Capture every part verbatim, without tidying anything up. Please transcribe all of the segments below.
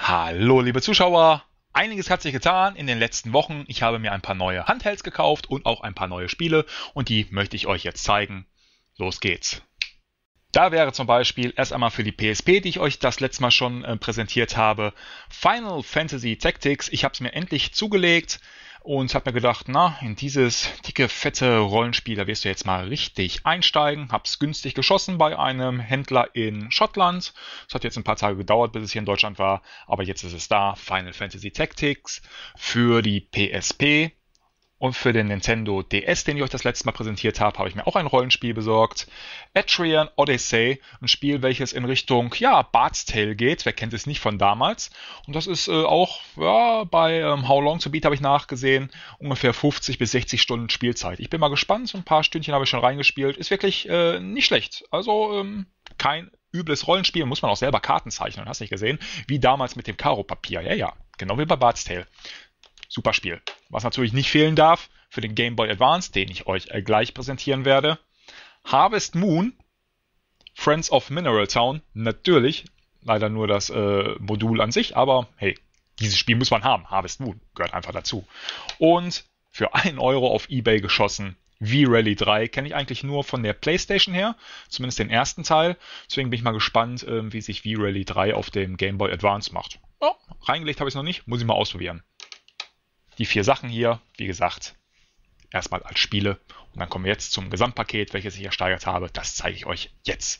Hallo liebe Zuschauer, einiges hat sich getan in den letzten Wochen. Ich habe mir ein paar neue Handhelds gekauft und auch ein paar neue Spiele und die möchte ich euch jetzt zeigen. Los geht's! Da wäre zum Beispiel erst einmal für die P S P, die ich euch das letzte Mal schon äh, präsentiert habe, Final Fantasy Tactics. Ich habe es mir endlich zugelegt und habe mir gedacht, na, in dieses dicke, fette Rollenspiel, da wirst du jetzt mal richtig einsteigen. Habe es günstig geschossen bei einem Händler in Schottland. Es hat jetzt ein paar Tage gedauert, bis es hier in Deutschland war, aber jetzt ist es da. Final Fantasy Tactics für die P S P. Und für den Nintendo D S, den ich euch das letzte Mal präsentiert habe, habe ich mir auch ein Rollenspiel besorgt. Etrian Odyssey, ein Spiel, welches in Richtung, ja, Bard's Tale geht. Wer kennt es nicht von damals? Und das ist äh, auch, ja, bei ähm, How Long to Beat habe ich nachgesehen, ungefähr fünfzig bis sechzig Stunden Spielzeit. Ich bin mal gespannt, so ein paar Stündchen habe ich schon reingespielt. Ist wirklich äh, nicht schlecht. Also ähm, kein übles Rollenspiel, muss man auch selber Karten zeichnen, hast nicht gesehen? Wie damals mit dem Karo-Papier. Ja, ja, genau wie bei Bard's Tale. Super Spiel. Was natürlich nicht fehlen darf für den Game Boy Advance, den ich euch äh, gleich präsentieren werde. Harvest Moon, Friends of Mineral Town, natürlich. Leider nur das äh, Modul an sich, aber hey, dieses Spiel muss man haben. Harvest Moon gehört einfach dazu. Und für einen Euro auf eBay geschossen, V-Rally drei, kenne ich eigentlich nur von der PlayStation her, zumindest den ersten Teil. Deswegen bin ich mal gespannt, äh, wie sich V-Rally drei auf dem Game Boy Advance macht. Oh, reingelegt habe ich es noch nicht, muss ich mal ausprobieren. Die vier Sachen hier, wie gesagt, erstmal als Spiele. Und dann kommen wir jetzt zum Gesamtpaket, welches ich ersteigert habe. Das zeige ich euch jetzt.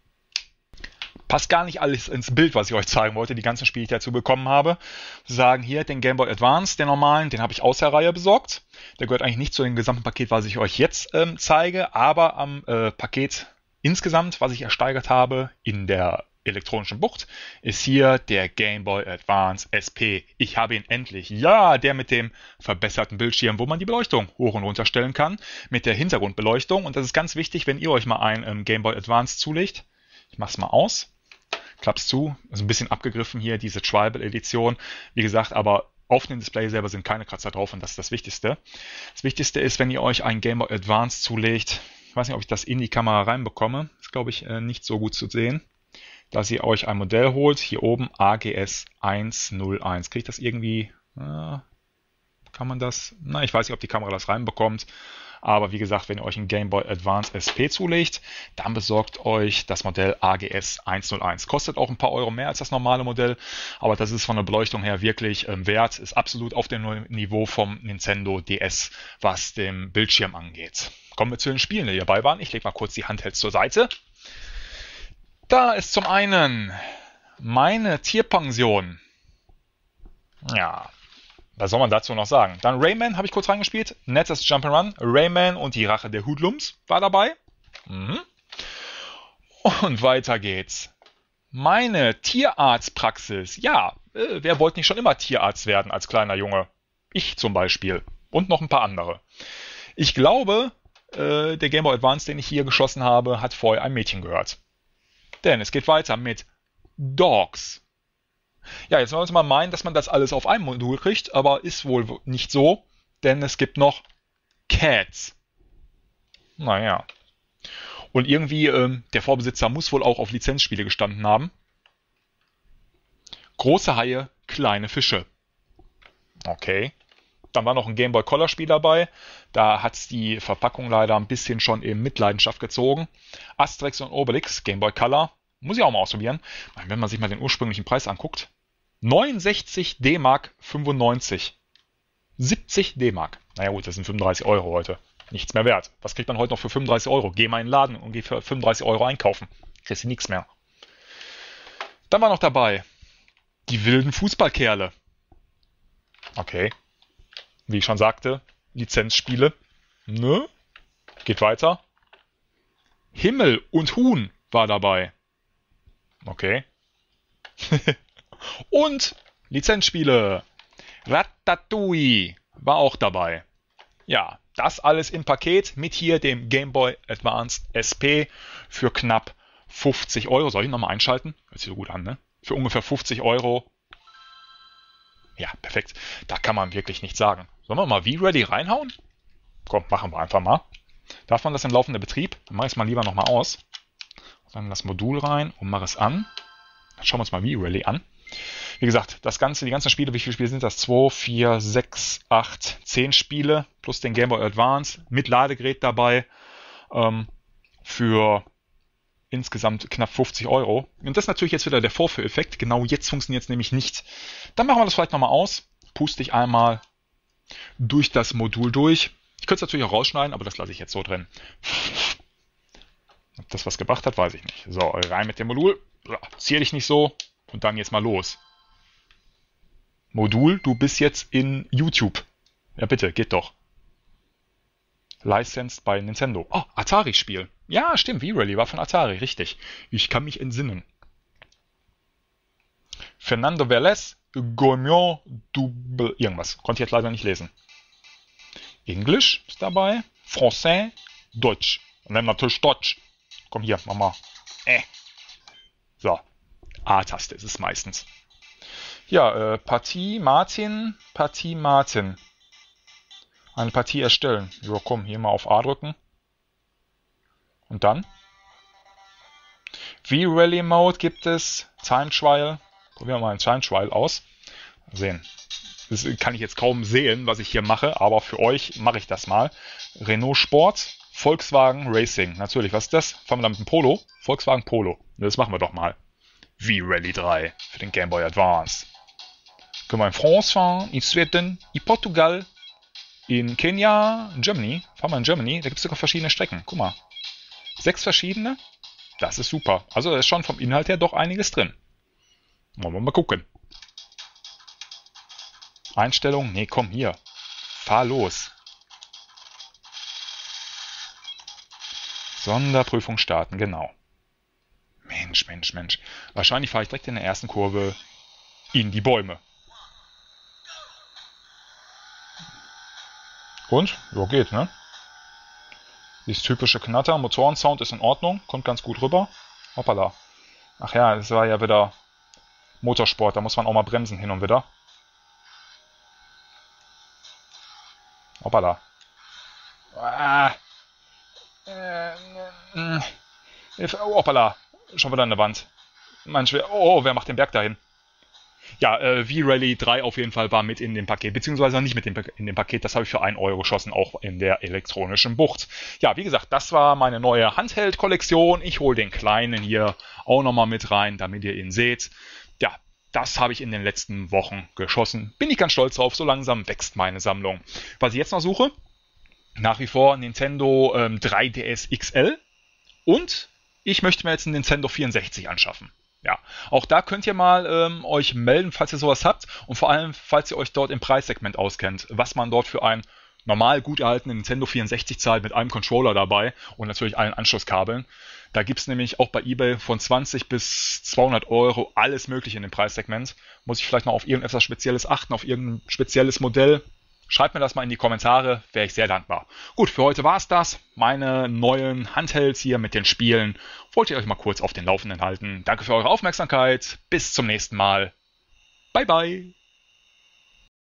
Passt gar nicht alles ins Bild, was ich euch zeigen wollte, die ganzen Spiele, die ich dazu bekommen habe. Wir sagen hier den Game Boy Advance, den normalen, den habe ich aus der Reihe besorgt. Der gehört eigentlich nicht zu dem gesamten Paket, was ich euch jetzt ähm, zeige, aber am äh, Paket insgesamt, was ich ersteigert habe, in der elektronischen Bucht, ist hier der Game Boy Advance S P. Ich habe ihn endlich. Ja, der mit dem verbesserten Bildschirm, wo man die Beleuchtung hoch und runter stellen kann, mit der Hintergrundbeleuchtung. Und das ist ganz wichtig, wenn ihr euch mal ein ähm, Game Boy Advance zulegt. Ich mache es mal aus. Klapp's zu. Ist ein bisschen abgegriffen hier, diese Tribal Edition. Wie gesagt, aber auf dem Display selber sind keine Kratzer drauf und das ist das Wichtigste. Das Wichtigste ist, wenn ihr euch ein Game Boy Advance zulegt, ich weiß nicht, ob ich das in die Kamera reinbekomme, ist glaube ich äh, nicht so gut zu sehen, dass ihr euch ein Modell holt, hier oben A G S hunderteins. Kriege ich das irgendwie, äh, kann man das, na, ich weiß nicht, ob die Kamera das reinbekommt, aber wie gesagt, wenn ihr euch ein Game Boy Advance S P zulegt, dann besorgt euch das Modell A G S hunderteins. Kostet auch ein paar Euro mehr als das normale Modell, aber das ist von der Beleuchtung her wirklich ähm, wert, ist absolut auf dem Niveau vom Nintendo D S, was den Bildschirm angeht. Kommen wir zu den Spielen, die dabei waren. Ich lege mal kurz die Handhelds zur Seite. Da ist zum einen meine Tierpension. Ja, was soll man dazu noch sagen? Dann Rayman habe ich kurz reingespielt. Nettes Jump'n'Run. Rayman und die Rache der Hoodlums war dabei. Mhm. Und weiter geht's. Meine Tierarztpraxis. Ja, äh, wer wollte nicht schon immer Tierarzt werden als kleiner Junge? Ich zum Beispiel. Und noch ein paar andere. Ich glaube, äh, der Game Boy Advance, den ich hier geschossen habe, hat vorher ein Mädchen gehört. Denn es geht weiter mit Dogs. Ja, jetzt wollen wir mal meinen, dass man das alles auf einem Modul kriegt, aber ist wohl nicht so, denn es gibt noch Cats. Naja. Und irgendwie, ähm, der Vorbesitzer muss wohl auch auf Lizenzspiele gestanden haben. Große Haie, kleine Fische. Okay. Dann war noch ein Game Boy Color Spiel dabei. Da hat es die Verpackung leider ein bisschen schon in Mitleidenschaft gezogen. Asterix und Obelix, Game Boy Color. Muss ich auch mal ausprobieren. Wenn man sich mal den ursprünglichen Preis anguckt. neunundsechzig D-Mark fünfundneunzig. siebzig D-Mark. Naja gut, das sind fünfunddreißig Euro heute. Nichts mehr wert. Was kriegt man heute noch für fünfunddreißig Euro? Geh mal in den Laden und geh für fünfunddreißig Euro einkaufen. Kriegst du nichts mehr. Dann war noch dabei die wilden Fußballkerle. Okay. Wie ich schon sagte, Lizenzspiele. Ne? Geht weiter. Himmel und Huhn war dabei. Okay. Und Lizenzspiele. Ratatouille war auch dabei. Ja, das alles im Paket mit hier dem Game Boy Advance S P für knapp fünfzig Euro. Soll ich nochmal einschalten? Hört sich so gut an, ne? Für ungefähr fünfzig Euro. Ja, perfekt. Da kann man wirklich nichts sagen. Sollen wir mal V-Ready reinhauen? Komm, machen wir einfach mal. Darf man das im laufenden Betrieb? Dann mache ich es mal lieber nochmal aus. Dann das Modul rein und mache es an. Dann schauen wir uns mal V-Rally an. Wie gesagt, das Ganze, die ganzen Spiele, wie viele Spiele sind das? zwei, vier, sechs, acht, zehn Spiele plus den Game Boy Advance mit Ladegerät dabei ähm, für insgesamt knapp fünfzig Euro. Und das ist natürlich jetzt wieder der Vorführeffekt. Genau jetzt funktioniert es nämlich nicht. Dann machen wir das vielleicht nochmal aus. Puste ich einmal durch das Modul durch. Ich könnte es natürlich auch rausschneiden, aber das lasse ich jetzt so drin. Ob das was gebracht hat, weiß ich nicht. So, rein mit dem Modul. Zieh dich nicht so. Und dann jetzt mal los. Modul, du bist jetzt in YouTube. Ja bitte, geht doch. Licensed bei Nintendo. Oh, Atari-Spiel. Ja, stimmt, V-Rally war von Atari, richtig. Ich kann mich entsinnen. Fernando Velez, Gourmand, Double, irgendwas. Konnte ich jetzt leider nicht lesen. Englisch ist dabei. Français, Deutsch. Und dann natürlich Deutsch. Komm hier, mach mal. Äh. So. A-Taste ist es meistens. Ja, äh, Partie Martin, Partie Martin. Eine Partie erstellen. Jo, komm, hier mal auf A drücken. Und dann? V-Rally Mode gibt es. Time Trial. Probieren wir mal ein Time Trial aus. Mal sehen. Das kann ich jetzt kaum sehen, was ich hier mache, aber für euch mache ich das mal. Renault Sport, Volkswagen Racing. Natürlich, was ist das? Fangen wir damit mit dem Polo? Volkswagen Polo. Das machen wir doch mal. V-Rally drei für den Game Boy Advance. Können wir in France fahren, in Schweden, in Portugal, in Kenia, in Germany. Fahren wir in Germany, da gibt es sogar verschiedene Strecken. Guck mal. Sechs verschiedene. Das ist super. Also da ist schon vom Inhalt her doch einiges drin. Wollen wir mal gucken. Einstellung, nee, komm hier. Fahr los. Sonderprüfung starten, genau. Mensch, Mensch, Mensch. Wahrscheinlich fahre ich direkt in der ersten Kurve in die Bäume. Und? Ja, geht, ne? Dieses typische Knatter, Motorensound ist in Ordnung, kommt ganz gut rüber. Hoppala. Ach ja, das war ja wieder Motorsport, da muss man auch mal bremsen hin und wieder. Hoppala. Ah. Äh, äh, oh, hoppala. Schon wieder an der Wand. Mein Schwer. Oh, wer macht den Berg dahin? Ja, äh, V-Rally drei auf jeden Fall war mit in dem Paket, beziehungsweise nicht mit dem, in dem Paket, das habe ich für einen Euro geschossen, auch in der elektronischen Bucht. Ja, wie gesagt, das war meine neue Handheld-Kollektion. Ich hole den kleinen hier auch nochmal mit rein, damit ihr ihn seht. Ja, das habe ich in den letzten Wochen geschossen. Bin ich ganz stolz drauf, so langsam wächst meine Sammlung. Was ich jetzt noch suche, nach wie vor Nintendo ähm, drei D S X L und ich möchte mir jetzt einen Nintendo vierundsechzig anschaffen. Ja, auch da könnt ihr mal ähm, euch melden, falls ihr sowas habt und vor allem, falls ihr euch dort im Preissegment auskennt, was man dort für einen normal gut erhaltenen Nintendo vierundsechzig zahlt mit einem Controller dabei und natürlich allen Anschlusskabeln. Da gibt's nämlich auch bei eBay von zwanzig bis zweihundert Euro alles mögliche in dem Preissegment. Muss ich vielleicht noch auf irgendetwas Spezielles achten, auf irgendein spezielles Modell? Schreibt mir das mal in die Kommentare, wäre ich sehr dankbar. Gut, für heute war's das. Meine neuen Handhelds hier mit den Spielen. Wollte ich euch mal kurz auf den Laufenden halten. Danke für eure Aufmerksamkeit. Bis zum nächsten Mal. Bye, bye.